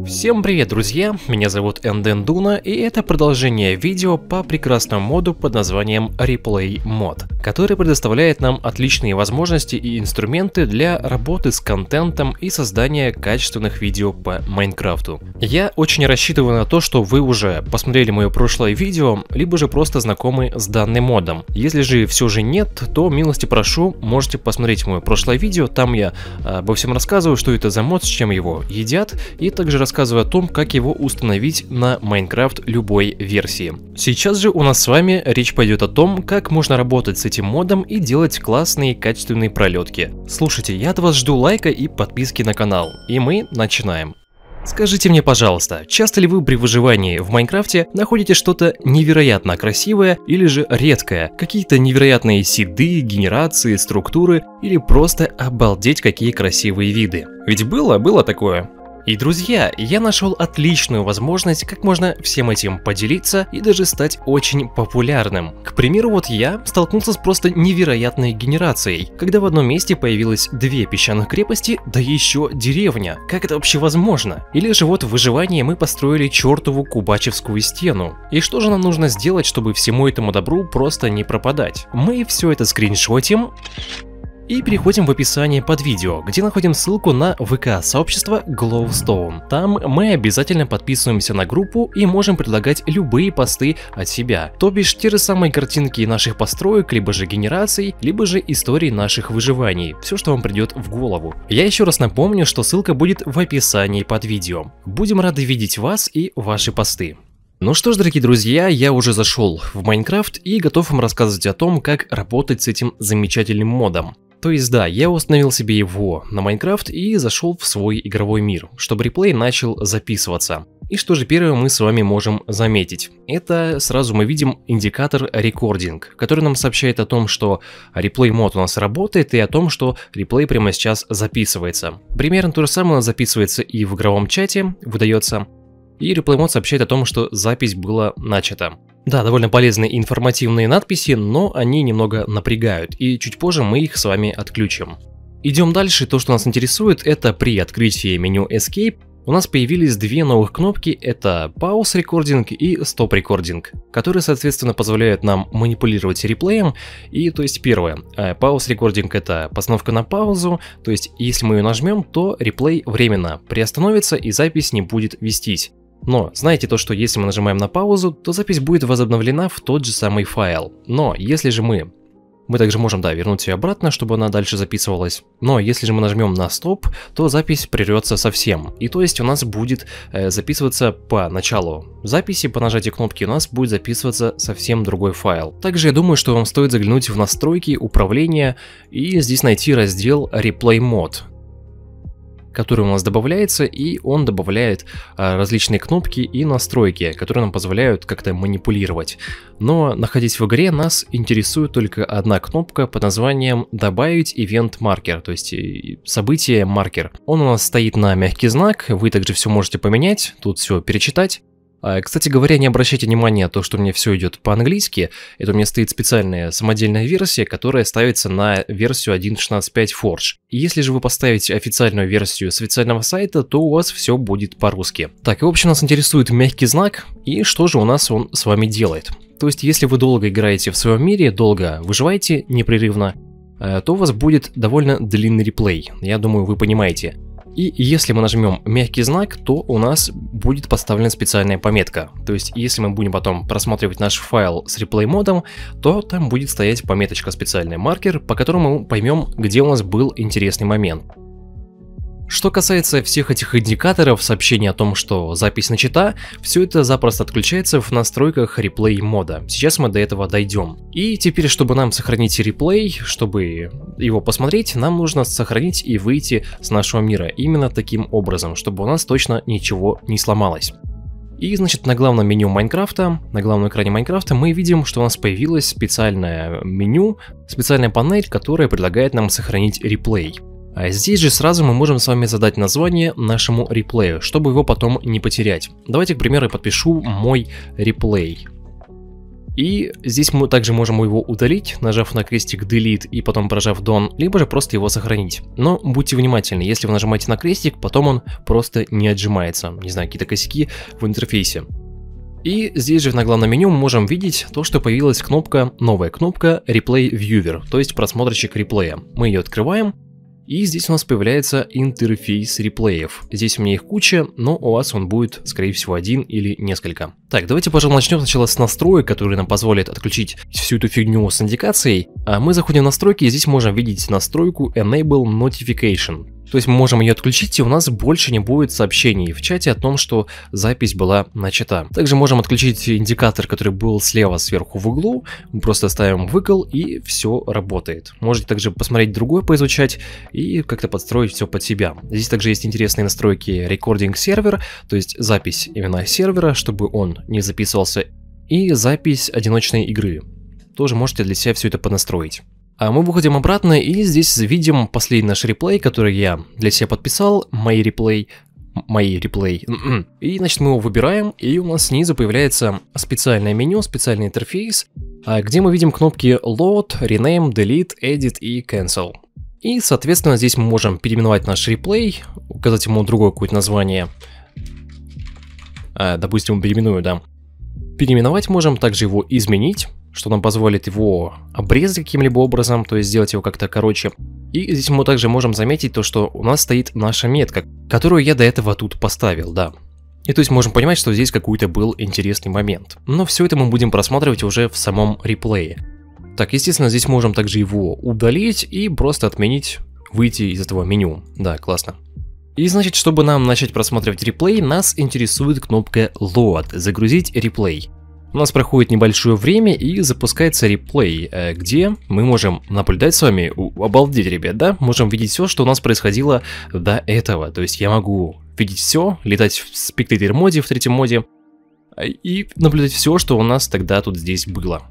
Всем привет, друзья! Меня зовут Энден Дуна, и это продолжение видео по прекрасному моду под названием Replay Mod, который предоставляет нам отличные возможности и инструменты для работы с контентом и создания качественных видео по Майнкрафту. Я очень рассчитываю на то, что вы уже посмотрели мое прошлое видео, либо же просто знакомы с данным модом. Если же все же нет, то милости прошу, можете посмотреть мое прошлое видео, там я обо всем рассказываю, что это за мод, с чем его едят, и также рассказываю о том, как его установить на Майнкрафт любой версии. Сейчас же у нас с вами речь пойдет о том, как можно работать с этим модом и делать классные качественные пролетки. Слушайте, я от вас жду лайка и подписки на канал, и мы начинаем. Скажите мне, пожалуйста, часто ли вы при выживании в Майнкрафте находите что-то невероятно красивое или же редкое? Какие-то невероятные сиды, генерации, структуры или просто обалдеть какие красивые виды? Ведь было такое. И, друзья, я нашел отличную возможность, как можно всем этим поделиться и даже стать очень популярным. К примеру, вот я столкнулся с просто невероятной генерацией, когда в одном месте появилось 2 песчаных крепости, да еще деревня. Как это вообще возможно? Или же вот в выживании мы построили чертову кубачевскую стену. И что же нам нужно сделать, чтобы всему этому добру просто не пропадать? Мы все это скриншотим и переходим в описание под видео, где находим ссылку на ВК-сообщество Glowstone. Там мы обязательно подписываемся на группу и можем предлагать любые посты от себя. То бишь те же самые картинки наших построек, либо же генераций, либо же истории наших выживаний. Все, что вам придет в голову. Я еще раз напомню, что ссылка будет в описании под видео. Будем рады видеть вас и ваши посты. Ну что ж, дорогие друзья, я уже зашел в Майнкрафт и готов вам рассказывать о том, как работать с этим замечательным модом. То есть да, я установил себе его на Майнкрафт и зашел в свой игровой мир, чтобы реплей начал записываться. И что же первое мы с вами можем заметить? Это сразу мы видим индикатор Recording, который нам сообщает о том, что реплей мод у нас работает и о том, что реплей прямо сейчас записывается. Примерно то же самое у нас записывается и в игровом чате, выдается. И реплей мод сообщает о том, что запись была начата. Да, довольно полезные и информативные надписи, но они немного напрягают, и чуть позже мы их с вами отключим. Идем дальше, то, что нас интересует, это при открытии меню Escape у нас появились 2 новых кнопки, это Pause Recording и Stop Recording, которые, соответственно, позволяют нам манипулировать реплеем. И, то есть, первое, Pause Recording — это постановка на паузу, то есть, если мы ее нажмем, то реплей временно приостановится и запись не будет вестись. Но знаете то, что если мы нажимаем на паузу, то запись будет возобновлена в тот же самый файл. Но если же мы также можем, да, вернуть ее обратно, чтобы она дальше записывалась. Но если же мы нажмем на стоп, то запись прервется совсем. И то есть у нас будет записываться по началу записи, по нажатию кнопки у нас будет записываться совсем другой файл. Также я думаю, что вам стоит заглянуть в настройки управления и здесь найти раздел Replay Mode, который у нас добавляется, и он добавляет различные кнопки и настройки, которые нам позволяют как-то манипулировать. Но, находясь в игре, нас интересует только одна кнопка под названием «Добавить Event Marker», то есть событие маркер. Он у нас стоит на мягкий знак, вы также все можете поменять, тут все перечитать. Кстати говоря, не обращайте внимания на то, что у меня все идет по-английски. Это у меня стоит специальная самодельная версия, которая ставится на версию 1.16.5 Forge. И если же вы поставите официальную версию с официального сайта, то у вас все будет по-русски. Так, и в общем нас интересует мягкий знак, и что же у нас он с вами делает. То есть, если вы долго играете в своем мире, долго выживаете непрерывно, то у вас будет довольно длинный реплей. Я думаю, вы понимаете. И если мы нажмем мягкий знак, то у нас будет поставлена специальная пометка. То есть, если мы будем потом просматривать наш файл с реплей модом, то там будет стоять пометочка специальный маркер, по которому мы поймем, где у нас был интересный момент. Что касается всех этих индикаторов, сообщений о том, что запись начата, все это запросто отключается в настройках реплей мода. Сейчас мы до этого дойдем. И теперь, чтобы нам сохранить реплей, чтобы его посмотреть, нам нужно сохранить и выйти с нашего мира именно таким образом, чтобы у нас точно ничего не сломалось. И, значит, на главном меню Майнкрафта, на главном экране Майнкрафта мы видим, что у нас появилось специальное меню, специальная панель, которая предлагает нам сохранить реплей. А здесь же сразу мы можем с вами задать название нашему реплею, чтобы его потом не потерять. Давайте, к примеру, я подпишу мой реплей. И здесь мы также можем его удалить, нажав на крестик Delete и потом прожав Done, либо же просто его сохранить. Но будьте внимательны, если вы нажимаете на крестик, потом он просто не отжимается. Не знаю, какие-то косяки в интерфейсе. И здесь же на главном меню мы можем видеть то, что появилась кнопка, новая кнопка Replay Viewer, то есть просмотрщик реплея. Мы ее открываем. И здесь у нас появляется интерфейс реплеев. Здесь у меня их куча, но у вас он будет, скорее всего, один или несколько. Так, давайте, пожалуй, начнем сначала с настроек, которые нам позволят отключить всю эту фигню с индикацией. А мы заходим в настройки, и здесь можем видеть настройку Enable Notification. То есть мы можем ее отключить, и у нас больше не будет сообщений в чате о том, что запись была начата. Также можем отключить индикатор, который был слева сверху в углу. Мы просто ставим выкл, и все работает. Можете также посмотреть другое, поизучать и как-то подстроить все под себя. Здесь также есть интересные настройки Recording Server, то есть запись именно сервера, чтобы он не записывался, и запись одиночной игры. Тоже можете для себя все это понастроить. А мы выходим обратно, и здесь видим последний наш реплей, который я для себя подписал, мои реплей. И, значит, мы его выбираем, и у нас снизу появляется специальное меню, специальный интерфейс, где мы видим кнопки Load, Rename, Delete, Edit и Cancel. И, соответственно, здесь мы можем переименовать наш реплей, указать ему другое какое-то название. Допустим, переименую, да. Переименовать можем, также его изменить, что нам позволит его обрезать каким-либо образом, то есть сделать его как-то короче. И здесь мы также можем заметить то, что у нас стоит наша метка, которую я до этого тут поставил, да. И то есть можем понимать, что здесь какой-то был интересный момент. Но все это мы будем просматривать уже в самом реплее. Так, естественно, здесь можем также его удалить и просто отменить, выйти из этого меню. Да, классно. И значит, чтобы нам начать просматривать реплей, нас интересует кнопка Load, загрузить реплей. У нас проходит небольшое время и запускается реплей, где мы можем наблюдать с вами, обалдеть, ребят, да? Можем видеть все, что у нас происходило до этого. То есть я могу видеть все, летать в спектатор моде, в третьем моде, и наблюдать все, что у нас тогда тут здесь было.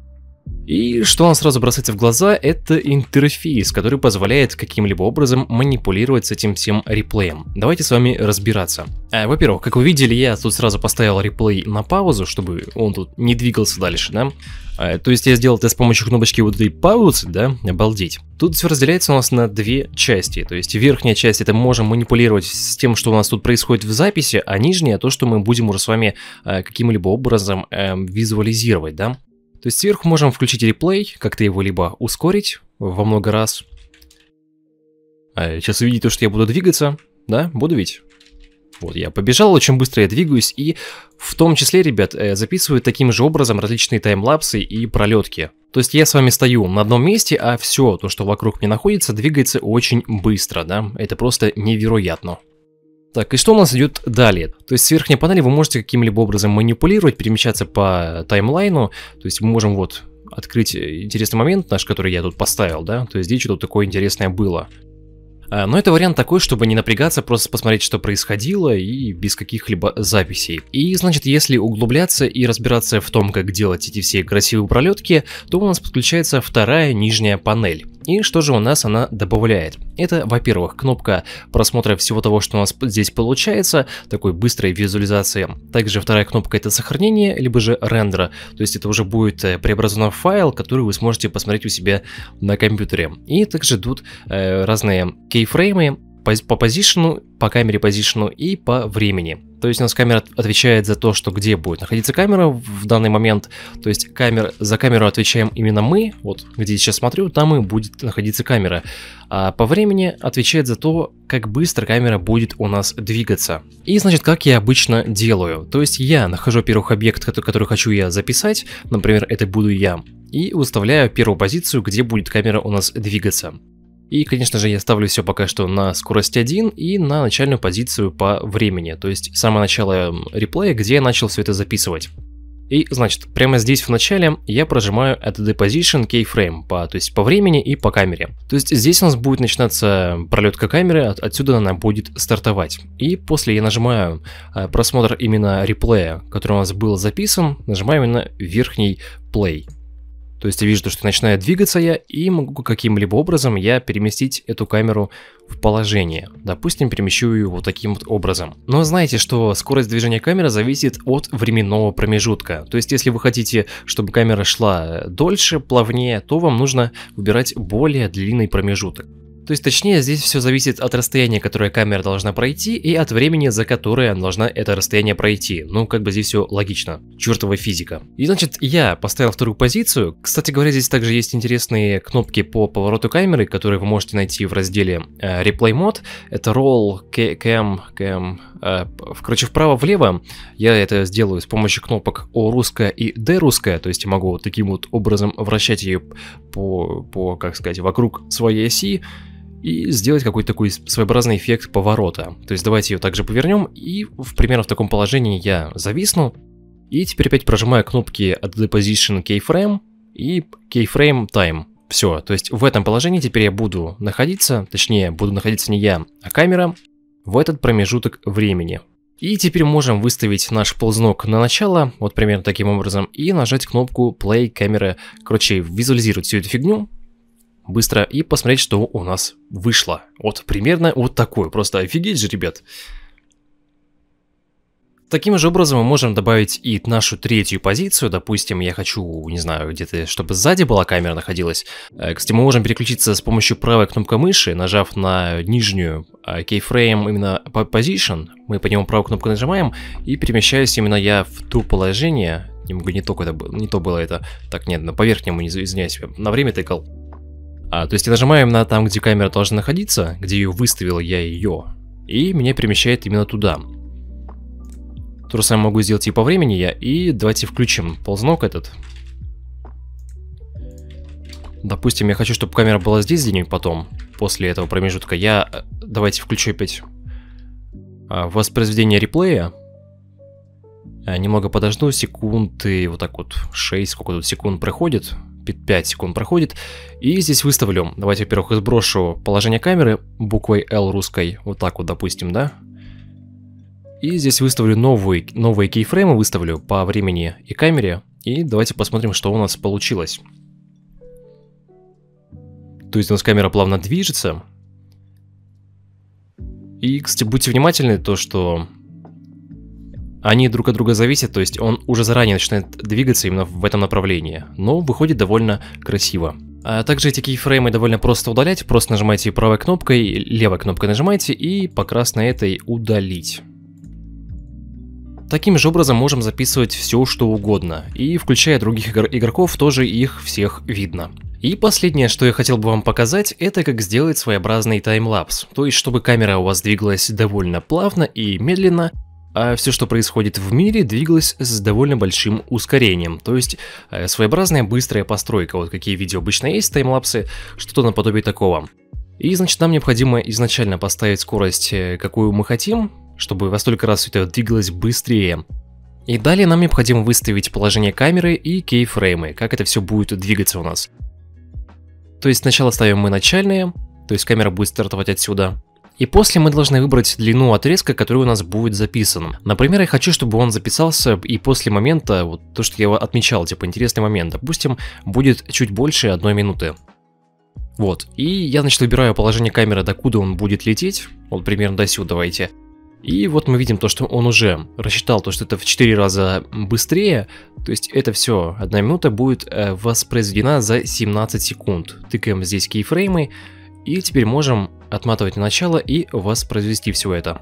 И что нам сразу бросается в глаза, это интерфейс, который позволяет каким-либо образом манипулировать с этим всем реплеем. Давайте с вами разбираться. Во-первых, как вы видели, я тут сразу поставил реплей на паузу, чтобы он тут не двигался дальше, да. То есть я сделал это с помощью кнопочки вот этой паузы, да, обалдеть. Тут все разделяется у нас на две части. То есть верхняя часть — это мы можем манипулировать с тем, что у нас тут происходит в записи, а нижняя — то, что мы будем уже с вами каким-либо образом визуализировать, да. То есть сверху можем включить реплей, как-то его либо ускорить во много раз. Сейчас увидите то, что я буду двигаться, да, буду ведь. Вот, я побежал, очень быстро я двигаюсь, и в том числе, ребят, записываю таким же образом различные таймлапсы и пролетки. То есть я с вами стою на одном месте, а все то, что вокруг меня находится, двигается очень быстро, да, это просто невероятно. Так, и что у нас идет далее? То есть с верхней панели вы можете каким-либо образом манипулировать, перемещаться по таймлайну. То есть мы можем вот открыть интересный момент наш, который я тут поставил, да. То есть здесь что-то такое интересное было. Но это вариант такой, чтобы не напрягаться, просто посмотреть, что происходило, и без каких-либо записей. И, значит, если углубляться и разбираться в том, как делать эти все красивые пролетки, то у нас подключается вторая нижняя панель. И что же у нас она добавляет? Это, во-первых, кнопка просмотра всего того, что у нас здесь получается, такой быстрой визуализации. Также вторая кнопка — это сохранение, либо же рендера, то есть это уже будет преобразован в файл, который вы сможете посмотреть у себя на компьютере. И также тут разные кейфреймы по позишену, по камере позишену и по времени. То есть у нас камера отвечает за то, что где будет находиться камера в данный момент. То есть за камеру отвечаем именно мы. Вот где я сейчас смотрю, там и будет находиться камера. А по времени отвечает за то, как быстро камера будет у нас двигаться. И значит, как я обычно делаю. То есть я нахожу первый объект, который хочу я записать. Например, это буду я. И выставляю первую позицию, где будет камера у нас двигаться. И, конечно же, я ставлю все пока что на скорость 1 и на начальную позицию по времени, то есть самое начало реплея, где я начал все это записывать. И, значит, прямо здесь в начале я прожимаю ATD Position Keyframe, то есть по времени и по камере. То есть здесь у нас будет начинаться пролетка камеры, отсюда она будет стартовать. И после я нажимаю просмотр именно реплея, который у нас был записан, нажимаю именно верхний play. То есть я вижу, что начинает двигаться я, и могу каким-либо образом я переместить эту камеру в положение. Допустим, перемещу ее вот таким вот образом. Но знаете, что скорость движения камеры зависит от временного промежутка. То есть если вы хотите, чтобы камера шла дольше, плавнее, то вам нужно выбирать более длинный промежуток. То есть, точнее, здесь все зависит от расстояния, которое камера должна пройти, и от времени, за которое она должна это расстояние пройти. Ну, как бы здесь все логично. Чертова физика. И, значит, я поставил вторую позицию. Кстати говоря, здесь также есть интересные кнопки по повороту камеры, которые вы можете найти в разделе Replay Mode. Это Roll, Cam, короче, вправо-влево. Я это сделаю с помощью кнопок O русская и D русская. То есть я могу вот таким вот образом вращать ее как сказать, вокруг своей оси. И сделать какой-то такой своеобразный эффект поворота. То есть давайте ее также повернем, и примерно в таком положении я зависну. И теперь опять прожимаю кнопки Add Position Keyframe и Keyframe Time. Все, то есть в этом положении теперь я буду находиться, точнее буду находиться не я, а камера, в этот промежуток времени. И теперь можем выставить наш ползунок на начало, вот примерно таким образом, и нажать кнопку Play Camera, короче, визуализировать всю эту фигню быстро и посмотреть, что у нас вышло. Вот примерно вот такое. Просто офигеть же, ребят. Таким же образом мы можем добавить и нашу третью позицию. Допустим, я хочу, не знаю, где-то, чтобы сзади была камера находилась. Кстати, мы можем переключиться с помощью правой кнопкой мыши, нажав на нижнюю Keyframe именно Position. Мы по нему правую кнопку нажимаем и перемещаюсь именно я в то положение. Не то было это. Так, нет, по верхнему, извиняюсь, на время тыкал. То есть я нажимаю именно там, где камера должна находиться, где ее выставил я ее, и меня перемещает именно туда. То же самое могу сделать и по времени я, и давайте включим ползунок этот. Допустим, я хочу, чтобы камера была здесь где-нибудь потом, после этого промежутка. Давайте включу опять воспроизведение реплея. Немного подожду, секунды, вот так вот, 6, сколько тут секунд проходит. 5 секунд проходит, и здесь выставлю. Давайте, во-первых, сброшу положение камеры буквой L русской, вот так вот, допустим, да. И здесь выставлю новые кейфреймы, выставлю по времени и камере, и давайте посмотрим, что у нас получилось. То есть у нас камера плавно движется. И, кстати, будьте внимательны, то что они друг от друга зависят, то есть он уже заранее начинает двигаться именно в этом направлении, но выходит довольно красиво. А также эти кейфреймы довольно просто удалять, просто нажимаете правой кнопкой, левой кнопкой нажимаете и по красной этой удалить. Таким же образом можем записывать все, что угодно, и включая других игроков тоже их всех видно. И последнее, что я хотел бы вам показать, это как сделать своеобразный таймлапс, то есть чтобы камера у вас двигалась довольно плавно и медленно, а все, что происходит в мире, двигалось с довольно большим ускорением. То есть своеобразная быстрая постройка. Вот какие видео обычно есть, таймлапсы, что-то наподобие такого. И значит, нам необходимо изначально поставить скорость, какую мы хотим, чтобы во столько раз все это двигалось быстрее. И далее нам необходимо выставить положение камеры и кейфреймы, как это все будет двигаться у нас. То есть сначала ставим мы начальные, то есть камера будет стартовать отсюда. И после мы должны выбрать длину отрезка, который у нас будет записан. Например, я хочу, чтобы он записался и после момента, вот то, что я отмечал, типа интересный момент, допустим, будет чуть больше 1 минуты. Вот, и я, значит, выбираю положение камеры, докуда он будет лететь, вот примерно до сюда давайте. И вот мы видим то, что он уже рассчитал то, что это в 4 раза быстрее, то есть это все, 1 минута будет воспроизведена за 17 секунд. Тыкаем здесь кейфреймы. И теперь можем отматывать на начало и воспроизвести все это.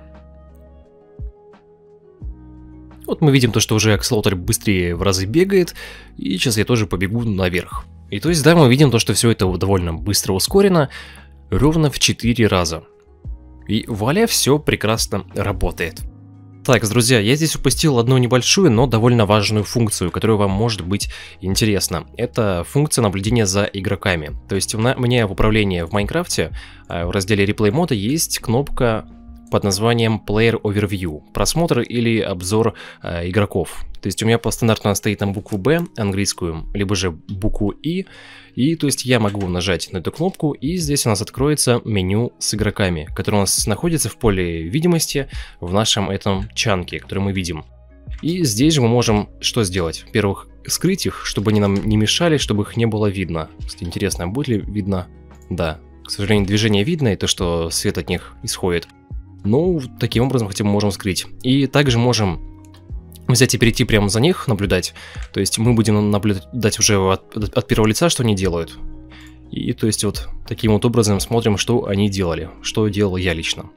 Вот мы видим то, что уже акселератор быстрее в разы бегает. И сейчас я тоже побегу наверх. И то есть, да, мы видим то, что все это довольно быстро ускорено. Ровно в 4 раза. И вуаля, все прекрасно работает. Так, друзья, я здесь упустил одну небольшую, но довольно важную функцию, которая вам может быть интересна. Это функция наблюдения за игроками. То есть у меня в управлении в Майнкрафте в разделе Replay Mode есть кнопка под названием Player Overview, просмотр или обзор игроков. То есть у меня по стандарту она стоит на букву B, английскую, либо же букву И. И то есть я могу нажать на эту кнопку, и здесь у нас откроется меню с игроками, которое у нас находится в поле видимости в нашем этом чанке, который мы видим. И здесь же мы можем что сделать? Во-первых, скрыть их, чтобы они нам не мешали, чтобы их не было видно. Кстати, интересно, будет ли видно? Да, к сожалению, движение видно, и то, что свет от них исходит. Ну, таким образом хотя бы можем скрыть. И также можем взять и перейти прямо за них, наблюдать. То есть мы будем наблюдать уже от первого лица, что они делают. И то есть вот таким вот образом смотрим, что они делали, что делал я лично.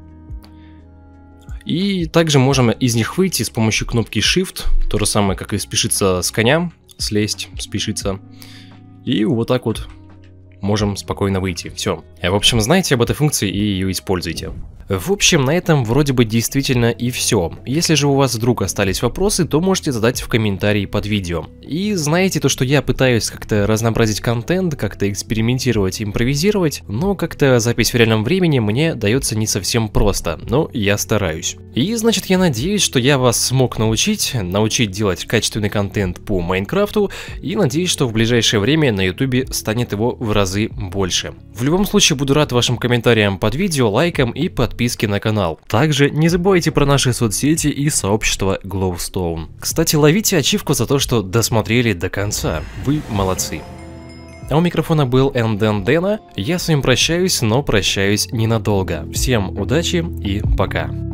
И также можем из них выйти с помощью кнопки Shift, то же самое, как и спешиться с коня, слезть, спешиться. И вот так вот можем спокойно выйти. Все. В общем, знаете об этой функции и ее используйте. В общем, на этом вроде бы действительно и все. Если же у вас вдруг остались вопросы, то можете задать в комментарии под видео. И знаете то, что я пытаюсь как-то разнообразить контент, как-то экспериментировать, импровизировать, но как-то запись в реальном времени мне дается не совсем просто, но я стараюсь. И значит, я надеюсь, что я вас смог научить делать качественный контент по Майнкрафту, и надеюсь, что в ближайшее время на YouTube станет его в разы больше. В любом случае, буду рад вашим комментариям под видео, лайкам и подписке на канал. Также не забывайте про наши соцсети и сообщество Glowstone. Кстати, ловите ачивку за то, что досмотрели до конца. Вы молодцы. А у микрофона был НДН Дэна. Я с вами прощаюсь, но прощаюсь ненадолго. Всем удачи и пока.